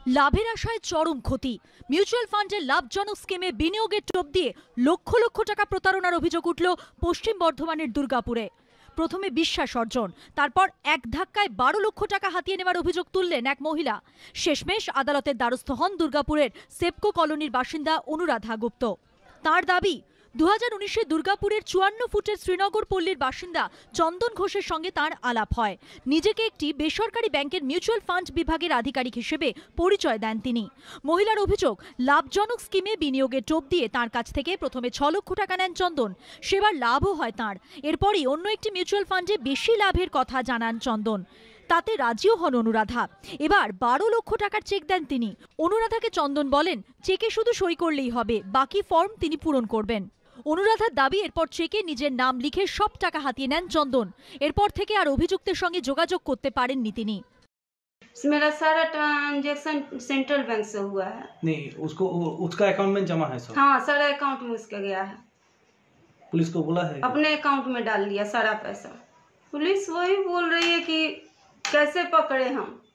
লাভের আশায় চরম ক্ষতি। মিউচুয়াল ফান্ডের লাভজনক স্কিমে বিনিয়োগের টোপ দিয়ে লক্ষ লক্ষ টাকা প্রতারণার অভিযোগ উঠল পশ্চিম বর্ধমানের দুর্গাপুরে। প্রথমে বিশ্বাস অর্জন, তারপর এক ধাক্কায় 12 লক্ষ টাকা হাতিয়ে নেওয়ার অভিযোগ তুললেন এক মহিলা। শেষমেশ আদালতের দ্বারস্থ হন দুর্গাপুরের সেপকো কলোনির বাসিন্দা অনুরাধা গুপ্ত। তার দাবি, 2019-এ দুর্গাপুরের 54 ফুটের শ্রীনগর পল্লীর বাসিন্দা চন্দন ঘোষের সঙ্গে তার আলাপ হয়। নিজেকে একটি বেসরকারি ব্যাংকের মিউচুয়াল ফান্ড বিভাগের আধিকারিক হিসেবে পরিচয় দেন তিনি। মহিলার অভিযোগ, লাভজনক স্কিমে বিনিয়োগের টোপ দিয়ে তার কাছ থেকে প্রথমে 6 লক্ষ টাকা নেন চন্দন। সেবার লাভও হয় তাঁর। এরপরই অন্য একটি মিউচুয়াল ফান্ডে বেশি লাভের কথা জানান চন্দন। তাতে রাজিও হন অনুরাধা। এবার 12 লক্ষ টাকার চেক দেন তিনি। অনুরাধাকে চন্দন বলেন, চেকে শুধু সই করলেই হবে, বাকি ফর্ম তিনি পূরণ করবেন। অনুরাধার দাবি, এরপর চেকে নিজের নাম লিখে সব টাকা হাতিয়ে নেন চন্দন। এরপর থেকে আর অভিযুক্তের সঙ্গে যোগাযোগ করতে পারেননি তিনি। मेरा सारा ट्रांजैक्शन सेंट्रल बैंक से हुआ है। नहीं, उसका अकाउंट में जमा है सब? हाँ, सारा अकाउंट में उसका गया है। पुलिस को बोला है? अपने अकाउंट में डाल लिया सारा पैसा। पुलिस वही बोल रही है कि कैसे पकड़े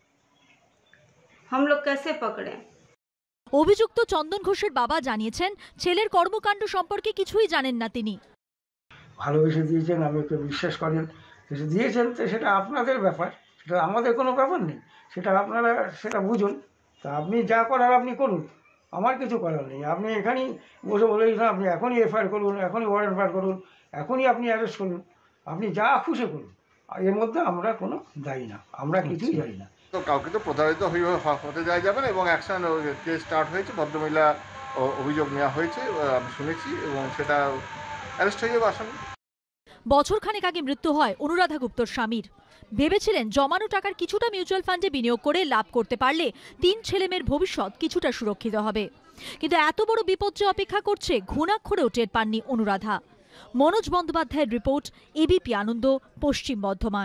हम लोग कैसे पकड़े। অভিযুক্ত চন্দন ঘোষের বাবা জানিয়েছেন, ছেলের কর্মকাণ্ড সম্পর্কে কিছুই জানেন না তিনি। ভালোবেসে দিয়েছেন, আমি একটু বিশ্বাস করেন, দিয়েছেন, তো সেটা আপনাদের ব্যাপার, সেটা আমাদের কোনো ব্যাপার নেই। সেটা আপনারা সেটা বুঝুন। তা আপনি যা করার আপনি করুন, আমার কিছু করার নেই। আপনি এখানেই বসে বলেই না, আপনি এখনই এফআইআর করুন, এখনই ওয়ারেন্ট বার করুন, এখনই আপনি অ্যারেস্ট করুন, আপনি যা খুশি করুন। এর মধ্যে আমরা কোনো দায়ী না, আমরা কিছুই জানি না। তো কাউকে তো প্রতারিত হতে দেওয়া যাবে না, এবং অ্যাকশন কেস স্টার্ট হয়েছে, ভদ্রমহিলা অভিযোগ নেওয়া হয়েছে আমি শুনেছি, এবং সেটা অ্যারেস্ট হয়ে যাবে আসামি। বছরখানেক আগে মৃত্যু হয় অনুরাধা গুপ্তর স্বামীর। ভেবেছিলেন জমানো টাকার কিছুটা মিউচুয়াল ফান্ডে বিনিয়োগ করে লাভ করতে পারলে 3 ছেলেমেয়ের ভবিষ্যৎ কিছুটা সুরক্ষিত হবে। কিন্তু এত বড় বিপদ যে অপেক্ষা করছে, ঘুণাক্ষরেও টের পাননি অনুরাধা। মনোজ বন্দ্যোপাধ্যায়ের রিপোর্ট, এবিপি আনন্দ, পশ্চিম বর্ধমান।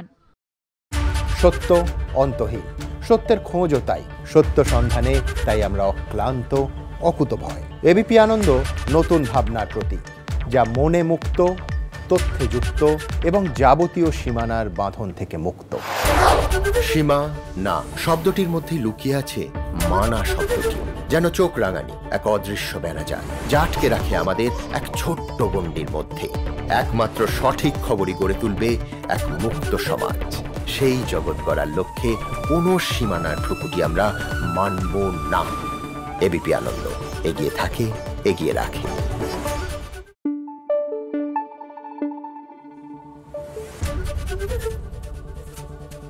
সত্য অন্তহীন, সত্যের খোঁজও তাই, সত্য সন্ধানে তাই আমরা অক্লান্ত, অকুতভয়। এবিপি আনন্দ নতুন ভাবনার প্রতীক, যা মনে মুক্ত, তথ্যে যুক্ত এবং যাবতীয় সীমানার বাঁধন থেকে মুক্ত। সীমা না শব্দটির মধ্যে লুকিয়ে আছে মানা শব্দটি, যেন চোখ রাঙানি এক অদৃশ্য বেড়াজাল, যা আটকে রাখে আমাদের এক ছোট্ট গণ্ডির মধ্যে। একমাত্র সঠিক খবরই গড়ে তুলবে এক মুক্ত সমাজ। সেই জগৎ গড়ার লক্ষ্যে কোনো সীমানার ঠুকুটি আমরা মানব না। এবিপি আনন্দ এগিয়ে থাকে, এগিয়ে রাখে।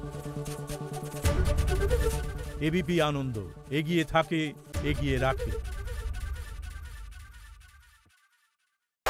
এবিপি আনন্দ এগিয়ে থাকে, এগিয়ে রাখে।